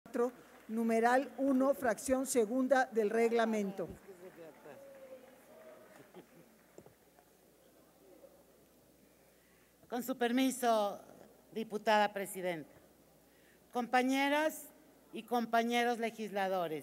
numeral 1, fracción segunda del reglamento. Con su permiso, diputada presidenta. Compañeras y compañeros legisladores,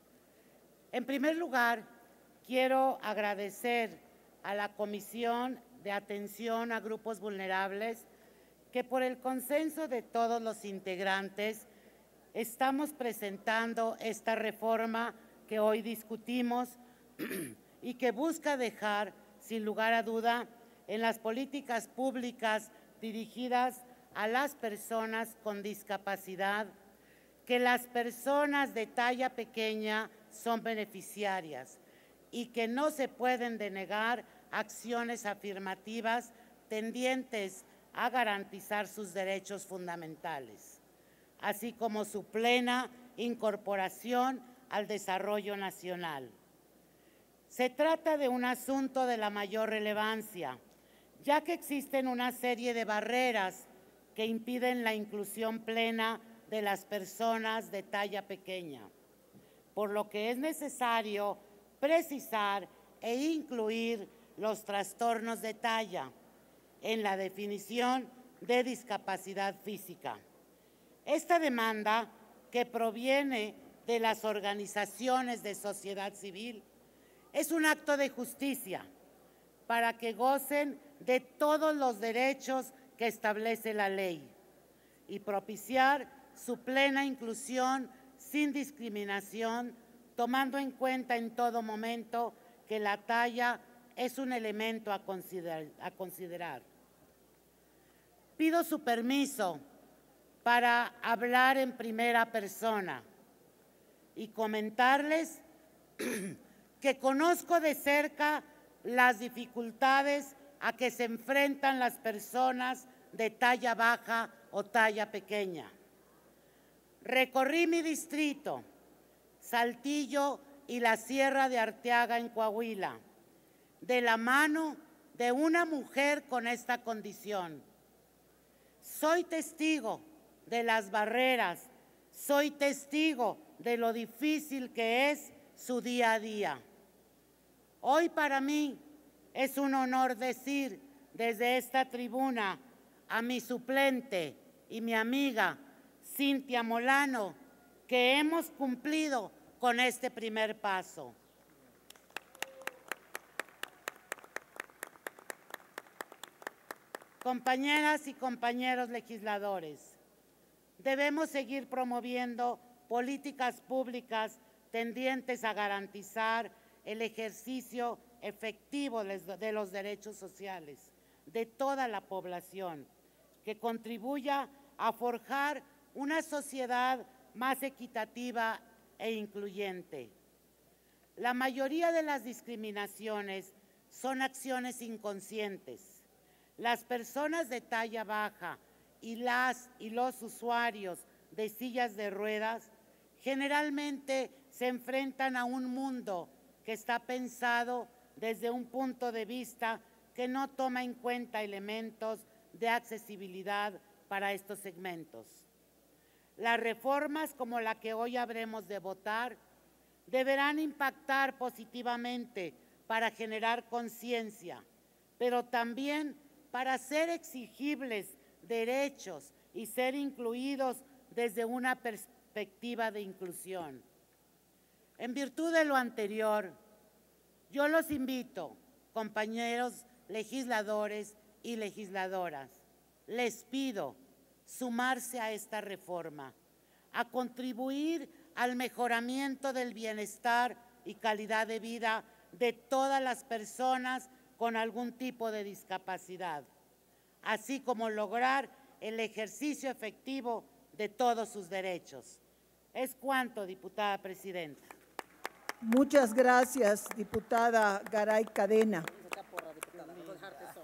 en primer lugar, quiero agradecer a la Comisión de Atención a Grupos Vulnerables que por el consenso de todos los integrantes estamos presentando esta reforma que hoy discutimos y que busca dejar, sin lugar a duda, en las políticas públicas dirigidas a las personas con discapacidad, que las personas de talla pequeña son beneficiarias y que no se pueden denegar acciones afirmativas tendientes a garantizar sus derechos fundamentales, así como su plena incorporación al desarrollo nacional. Se trata de un asunto de la mayor relevancia, ya que existen una serie de barreras que impiden la inclusión plena de las personas de talla pequeña, por lo que es necesario precisar e incluir los trastornos de talla en la definición de discapacidad física. Esta demanda, que proviene de las organizaciones de sociedad civil, es un acto de justicia para que gocen de todos los derechos que establece la ley y propiciar su plena inclusión sin discriminación, tomando en cuenta en todo momento que la talla es un elemento a considerar. Pido su permiso para hablar en primera persona y comentarles que conozco de cerca las dificultades a que se enfrentan las personas de talla baja o talla pequeña. Recorrí mi distrito, Saltillo y la Sierra de Arteaga en Coahuila, de la mano de una mujer con esta condición. Soy testigo de las barreras, soy testigo de lo difícil que es su día a día. Hoy para mí es un honor decir desde esta tribuna a mi suplente y mi amiga Cintia Molano que hemos cumplido con este primer paso. Compañeras y compañeros legisladores, debemos seguir promoviendo políticas públicas tendientes a garantizar el ejercicio efectivo de los derechos sociales de toda la población, que contribuya a forjar una sociedad más equitativa e incluyente. La mayoría de las discriminaciones son acciones inconscientes. Las personas de talla baja y los usuarios de sillas de ruedas generalmente se enfrentan a un mundo que está pensado desde un punto de vista que no toma en cuenta elementos de accesibilidad para estos segmentos. Las reformas como la que hoy habremos de votar deberán impactar positivamente para generar conciencia, pero también para ser exigibles derechos y ser incluidos desde una perspectiva de inclusión. En virtud de lo anterior, yo los invito, compañeros legisladores y legisladoras, les pido sumarse a esta reforma, a contribuir al mejoramiento del bienestar y calidad de vida de todas las personas con algún tipo de discapacidad, así como lograr el ejercicio efectivo de todos sus derechos. Es cuanto, diputada presidenta. Muchas gracias, diputada Garay Cadena.